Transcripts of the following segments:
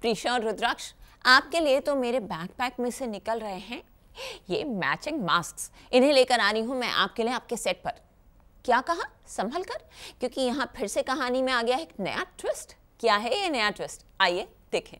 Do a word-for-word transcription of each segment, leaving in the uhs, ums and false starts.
प्रीशा और रुद्राक्ष, आपके लिए तो मेरे बैकपैक में से निकल रहे हैं ये मैचिंग मास्क्स। इन्हें लेकर आ रही हूं मैं आपके लिए आपके सेट पर। क्या कहा? संभल कर, क्योंकि यहाँ फिर से कहानी में आ गया है एक नया ट्विस्ट। क्या है ये नया ट्विस्ट? आइए देखें।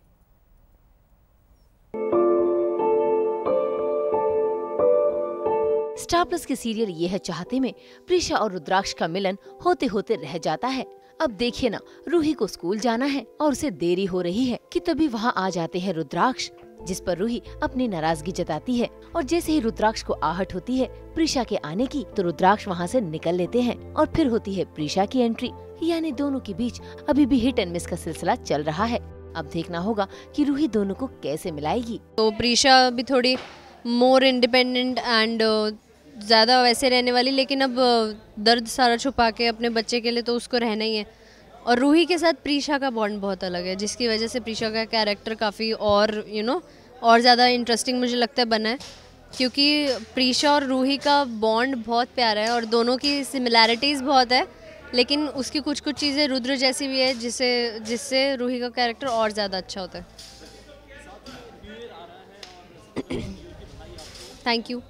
स्टार प्लस के सीरियल ये है चाहते में प्रीशा और रुद्राक्ष का मिलन होते होते रह जाता है। अब देखिए ना, रूही को स्कूल जाना है और उसे देरी हो रही है कि तभी वहाँ आ जाते हैं रुद्राक्ष, जिस पर रूही अपनी नाराजगी जताती है। और जैसे ही रुद्राक्ष को आहट होती है प्रीशा के आने की, तो रुद्राक्ष वहाँ से निकल लेते हैं और फिर होती है प्रीशा की एंट्री। यानी दोनों के बीच अभी भी हिट एंड मिस का सिलसिला चल रहा है। अब देखना होगा कि रूही दोनों को कैसे मिलाएगी। तो प्रीशा भी थोड़ी मोर इंडिपेंडेंट एंड ज़्यादा वैसे रहने वाली, लेकिन अब दर्द सारा छुपा के अपने बच्चे के लिए तो उसको रहना ही है। और रूही के साथ प्रीशा का बॉन्ड बहुत अलग है, जिसकी वजह से प्रीशा का कैरेक्टर काफ़ी और यू नो और ज़्यादा इंटरेस्टिंग मुझे लगता है बना है, क्योंकि प्रीशा और रूही का बॉन्ड बहुत प्यारा है और दोनों की सिमिलैरिटीज़ बहुत है, लेकिन उसकी कुछ कुछ चीज़ें रुद्र जैसी भी है जिससे जिससे रूही का कैरेक्टर और ज़्यादा अच्छा होता है। Thank you.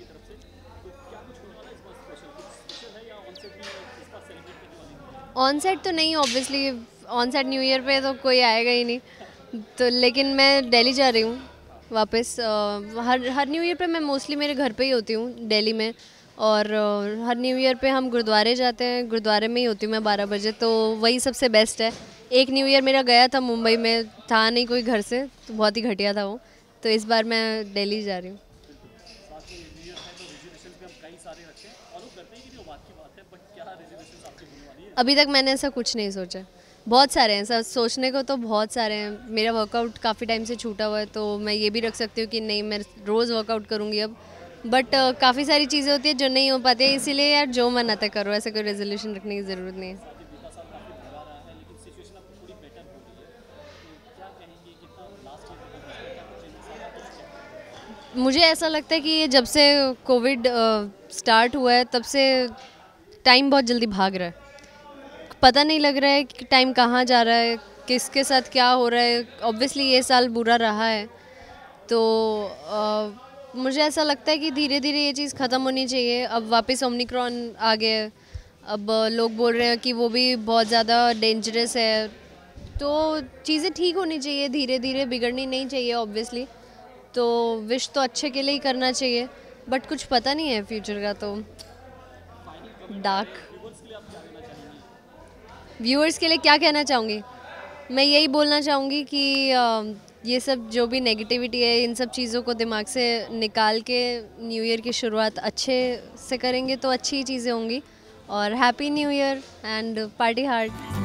ऑन सेट तो नहीं, obviously on set new year पे तो कोई आएगा ही नहीं, तो लेकिन मैं दिल्ली जा रही हूँ वापस। uh, हर हर न्यू ईयर पे मैं मोस्टली मेरे घर पे ही होती हूँ दिल्ली में, और uh, हर न्यू ईयर पे हम गुरुद्वारे जाते हैं, गुरुद्वारे में ही होती हूँ मैं बारह बजे, तो वही सबसे बेस्ट है। एक न्यू ईयर मेरा गया था मुंबई में, था नहीं कोई घर से, तो बहुत ही घटिया था वो, तो इस बार मैं दिल्ली जा रही हूँ। अभी तक मैंने ऐसा कुछ नहीं सोचा। बहुत सारे हैं, सब सोचने को तो बहुत सारे हैं। मेरा वर्कआउट काफ़ी टाइम से छूटा हुआ है, तो मैं ये भी रख सकती हूँ कि नहीं मैं रोज़ वर्कआउट करूँगी अब, बट uh, काफ़ी सारी चीज़ें होती है जो नहीं हो पाती है, इसीलिए यार जो मन आता है करो, ऐसे कोई रेजोल्यूशन रखने की ज़रूरत नहीं है। मुझे ऐसा लगता है कि ये जब से कोविड स्टार्ट हुआ है तब से टाइम बहुत जल्दी भाग रहा है, पता नहीं लग रहा है कि टाइम कहाँ जा रहा है, किसके साथ क्या हो रहा है। ऑब्वियसली ये साल बुरा रहा है, तो आ, मुझे ऐसा लगता है कि धीरे धीरे ये चीज़ ख़त्म होनी चाहिए। अब वापस ओमिक्रॉन आ गया, अब लोग बोल रहे हैं कि वो भी बहुत ज़्यादा डेंजरस है, तो चीज़ें ठीक होनी चाहिए, धीरे धीरे बिगड़नी नहीं चाहिए ऑब्वियसली। तो विश तो अच्छे के लिए ही करना चाहिए, बट कुछ पता नहीं है फ्यूचर का, तो डार्क। व्यूअर्स के लिए क्या कहना चाहूँगी? मैं यही बोलना चाहूँगी कि ये सब जो भी नेगेटिविटी है, इन सब चीज़ों को दिमाग से निकाल के न्यू ईयर की शुरुआत अच्छे से करेंगे तो अच्छी चीज़ें होंगी। और happy new year and party hard.